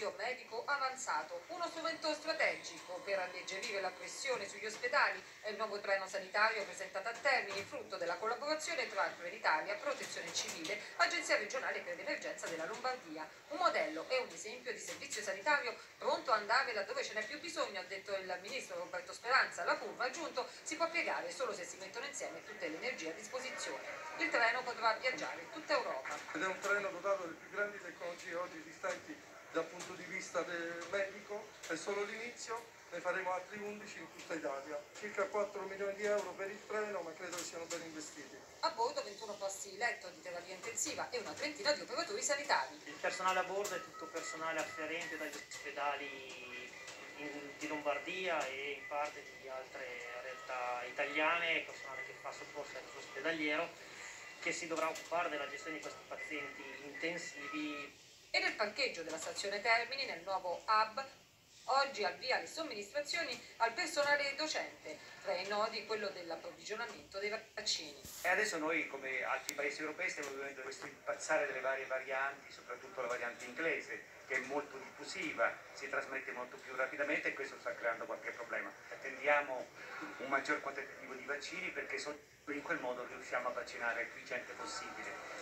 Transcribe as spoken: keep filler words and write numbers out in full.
servizio medico avanzato, uno strumento strategico per alleggerire la pressione sugli ospedali. È il nuovo treno sanitario presentato a Termini, frutto della collaborazione tra Trenitalia, Protezione Civile, Agenzia Regionale per l'Emergenza della Lombardia. Un modello e un esempio di servizio sanitario pronto a andare laddove ce n'è più bisogno, ha detto il ministro Roberto Speranza. La curva, ha aggiunto, si può piegare solo se si mettono insieme tutte le energie a disposizione. Il treno potrà viaggiare in tutta Europa. Ed è un treno dotato delle più grandi tecnologie oggi esistenti dal punto di vista medico, è solo l'inizio, ne faremo altri undici in tutta Italia. Circa quattro milioni di euro per il treno, ma credo che siano ben investiti. A bordo ventuno posti letto di terapia intensiva e una trentina di operatori sanitari. Il personale a bordo è tutto personale afferente dagli ospedali in, di Lombardia e in parte di altre realtà italiane, personale che fa soccorso ospedaliero, che si dovrà occupare della gestione di questi pazienti intensivi. E nel parcheggio della stazione Termini, nel nuovo hub, oggi al via le somministrazioni al personale docente, tra i nodi quello dell'approvvigionamento dei vaccini. E adesso noi, come altri paesi europei, stiamo vivendo questo impazzare delle varie varianti, soprattutto la variante inglese, che è molto diffusiva, si trasmette molto più rapidamente e questo sta creando qualche problema. Attendiamo un maggior quantitativo di vaccini perché solo in quel modo riusciamo a vaccinare più gente possibile.